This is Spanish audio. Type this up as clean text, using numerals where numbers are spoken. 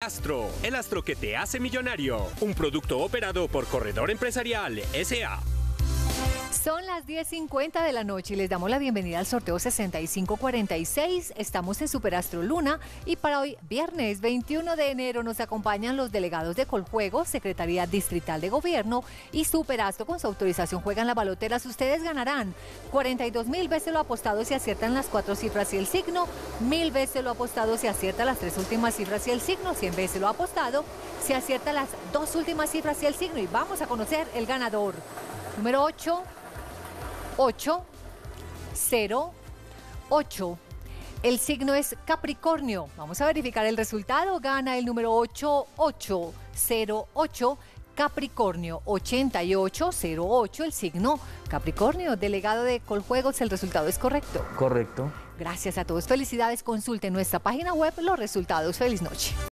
Superastro, el astro que te hace millonario. Un producto operado por Corredor Empresarial S.A. Son las 10:50 de la noche y les damos la bienvenida al sorteo 6546. Estamos en Superastro Luna y para hoy, viernes 21 de enero, nos acompañan los delegados de Coljuegos, Secretaría Distrital de Gobierno y Superastro. Con su autorización juegan las baloteras. Ustedes ganarán 42.000 veces lo apostado si aciertan las 4 cifras y el signo, 1.000 veces lo apostado si acierta las 3 últimas cifras y el signo, 100 veces lo apostado si acierta las 2 últimas cifras y el signo. Y vamos a conocer el ganador. Número 808. El signo es Capricornio. Vamos a verificar el resultado. Gana el número 8808, Capricornio. 8808, el signo Capricornio. Delegado de Coljuegos, ¿el resultado es correcto? Correcto. Gracias a todos. Felicidades. Consulten nuestra página web los resultados. Feliz noche.